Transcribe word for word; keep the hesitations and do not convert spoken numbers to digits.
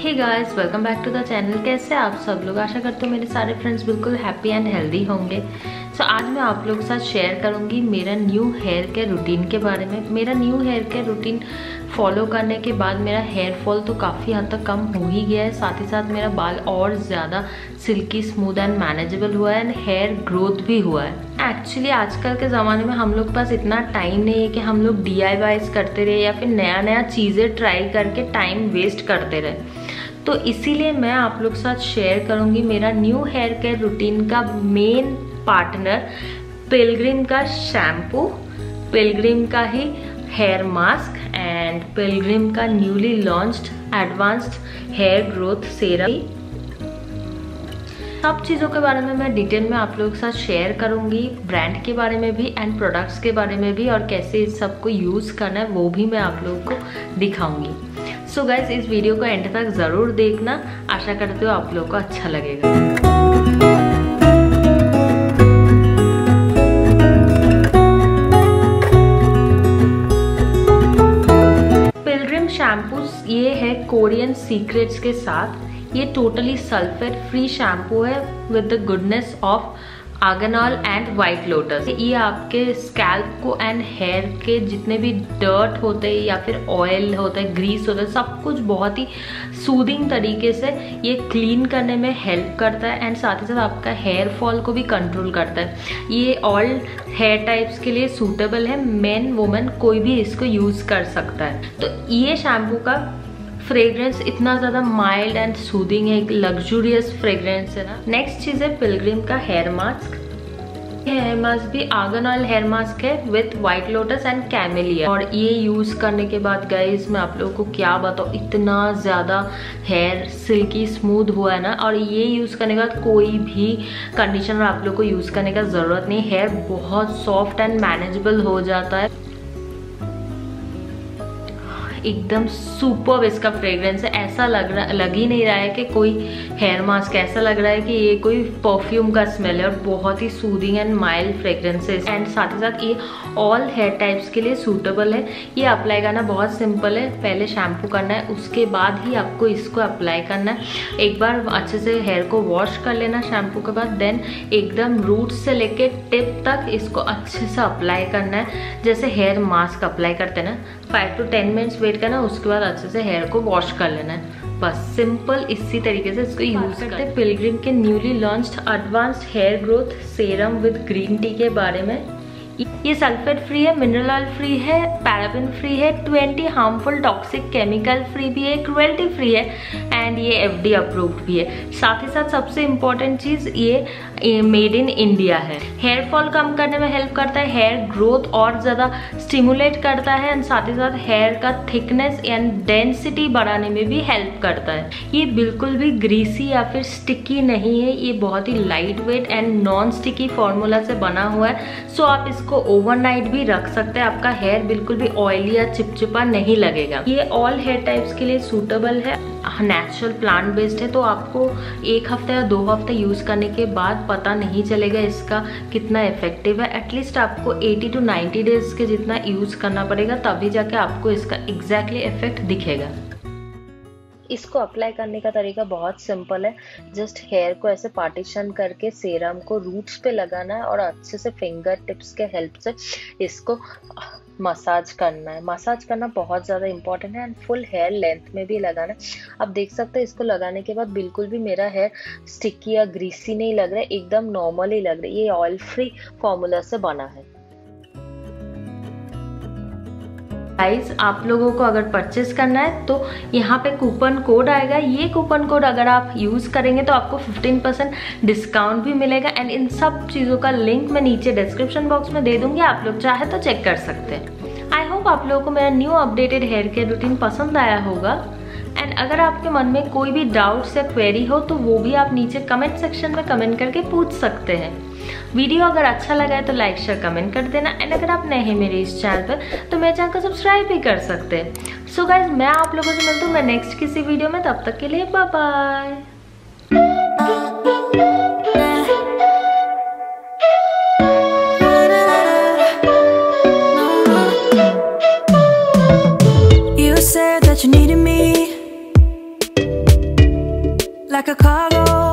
Hey guys, welcome back to the channel. कैसे आप सब लोग? आशा करते हो मेरे सारे फ्रेंड्स बिल्कुल हैप्पी एंड हेल्दी होंगे। सो so, आज मैं आप लोगों के साथ शेयर करूंगी मेरा न्यू हेयर केयर रूटीन के बारे में। मेरा new hair care routine follow करने के बाद मेरा हेयर फॉल तो काफ़ी हद तक कम हो ही गया है, साथ ही साथ मेरा बाल और ज़्यादा सिल्की स्मूथ एंड मैनेजेबल हुआ है एंड हेयर ग्रोथ भी हुआ है। एक्चुअली आजकल के ज़माने में हम लोग के पास इतना टाइम नहीं है कि हम लोग डी आई वाइज करते रहे या फिर नया नया चीज़ें ट्राई करके टाइम वेस्ट करते रहे। तो इसीलिए मैं आप लोग के साथ शेयर करूंगी मेरा न्यू हेयर केयर रूटीन का मेन पार्टनर पिलग्रिम का शैम्पू, पिलग्रिम का ही हेयर मास्क एंड पिलग्रिम का newly launched advanced hair growth serum. सब चीज़ों के बारे में मैं डिटेल में आप लोगों के साथ शेयर करूंगी, ब्रांड के बारे में भी एंड प्रोडक्ट्स के बारे में भी, और कैसे इस सबको यूज़ करना है वो भी मैं आप लोगों को दिखाऊंगी। सो गाइज, इस वीडियो को एंड तक ज़रूर देखना। आशा करते हो आप लोगों को अच्छा लगेगा। पिलग्रिम शैम्पू ये है कोरियन सीक्रेट्स के साथ। ये टोटली सल्फेट फ्री शैम्पू है with the goodness of Arganol and white lotus. ये आपके स्कैल्प को एंड हेयर के जितने भी डर्ट होते हैं या फिर ऑयल होता है, ग्रीस होता है, सब कुछ बहुत ही सूदिंग तरीके से ये क्लीन करने में हेल्प करता है एंड साथ ही साथ आपका हेयर फॉल को भी कंट्रोल करता है। ये ऑल हेयर टाइप्स के लिए सूटेबल है, मेन वुमेन कोई भी इसको यूज़ कर सकता है। तो ये शैम्पू का फ्रेग्रेंस इतना ज़्यादा माइल्ड एंड सूदिंग है, एक लग्जूरियस फ्रेग्रेंस है ना। नेक्स्ट चीज़ है पिलग्रिम का हेयर मास्क। हेयर मास्क भी आर्गेनॉल हेयर मास्क है with white lotus and camellia. और ये यूज़ करने के बाद गाइस मैं आप लोगों को क्या बताऊँ, इतना ज़्यादा हेयर सिल्की स्मूथ हुआ है ना। और ये यूज़ करने के बाद कोई भी कंडीशनर आप लोग को यूज़ करने का ज़रूरत नहीं, हेयर बहुत सॉफ्ट एंड मैनेजेबल हो जाता है। एकदम सुपर इसका फ्रेग्रेंस है, ऐसा लग रहा लग ही नहीं रहा है कि कोई हेयर मास्क, ऐसा लग रहा है कि ये कोई परफ्यूम का स्मेल है। और बहुत ही सूदिंग एंड माइल्ड फ्रेग्रेंस है एंड साथ ही साथ ये ऑल हेयर टाइप्स के लिए सूटेबल है। ये अप्लाई करना बहुत सिंपल है, पहले शैम्पू करना है, उसके बाद ही आपको इसको अप्लाई करना है। एक बार अच्छे से हेयर को वॉश कर लेना शैम्पू के बाद, देन एकदम रूट से लेके टिप तक इसको अच्छे से अप्लाई करना है, जैसे हेयर मास्क अप्लाई करते हैं ना। Five to ten minutes wait करना, उसके बाद अच्छे से हेयर को वॉश कर लेना है। बस सिंपल इसी तरीके से इसको यूज करते हैं। पिलग्रिम के newly launched advanced hair growth serum with green tea के बारे में। ये सल्फेट फ्री है, मिनरल ऑयल फ्री है, पैराबेन फ्री है, twenty harmful toxic chemical free भी है, क्रुएल्टी फ्री है एंड ये एफ डी अप्रूव्ड भी है। साथ ही साथ सबसे इम्पोर्टेंट चीज़ ये मेड इन इंडिया है। हेयर फॉल कम करने में हेल्प करता है, हेयर ग्रोथ और ज़्यादा स्टिमुलेट करता है एंड साथ ही साथ हेयर का थिकनेस एंड डेंसिटी बढ़ाने में भी हेल्प करता है। ये बिल्कुल भी ग्रीसी या फिर स्टिकी नहीं है, ये बहुत ही light weight and non sticky formula से बना हुआ है। सो आप इसको को ओवरनाइट भी रख सकते हैं, आपका हेयर बिल्कुल भी ऑयली या चिपचिपा नहीं लगेगा। ये ऑल हेयर टाइप्स के लिए सूटेबल है, नेचुरल प्लांट बेस्ड है, तो आपको एक हफ्ते या दो हफ्ते यूज करने के बाद पता नहीं चलेगा इसका कितना इफेक्टिव है। एटलीस्ट आपको अस्सी टू नब्बे डेज के जितना यूज करना पड़ेगा, तभी जाके आपको इसका एग्जैक्टली इफेक्ट दिखेगा। इसको अप्लाई करने का तरीका बहुत सिंपल है, जस्ट हेयर को ऐसे पार्टीशन करके सेरम को रूट्स पे लगाना है और अच्छे से फिंगर टिप्स के हेल्प से इसको मसाज करना है। मसाज करना बहुत ज़्यादा इंपॉर्टेंट है एंड फुल हेयर लेंथ में भी लगाना है। आप देख सकते हैं इसको लगाने के बाद बिल्कुल भी मेरा हेयर स्टिकी या ग्रीसी नहीं लग रहा है, एकदम नॉर्मल ही लग रहा है। ये ऑयल फ्री फॉर्मूला से बना है। गाइस, आप लोगों को अगर परचेस करना है तो यहाँ पे कूपन कोड आएगा। ये कूपन कोड अगर आप यूज़ करेंगे तो आपको फिफ्टीन परसेंट डिस्काउंट भी मिलेगा एंड इन सब चीज़ों का लिंक मैं नीचे डिस्क्रिप्शन बॉक्स में दे दूंगी, आप लोग चाहे तो चेक कर सकते हैं। आई होप आप लोगों को मेरा new updated hair care routine पसंद आया होगा एंड अगर आपके मन में कोई भी डाउट्स या क्वेरी हो तो वो भी आप नीचे कमेंट सेक्शन में कमेंट करके पूछ सकते हैं। वीडियो अगर अच्छा लगा है तो लाइक शेयर कमेंट कर देना एंड अगर आप नए हैं मेरे इस चैनल पर तो मेरे चैनल को सब्सक्राइब भी कर सकते हैं। सो गाइज, मैं आप लोगों से मिलता हूँ मैं नेक्स्ट किसी वीडियो में, तब तक के लिए bye bye. You said that you needed me, like a cargo.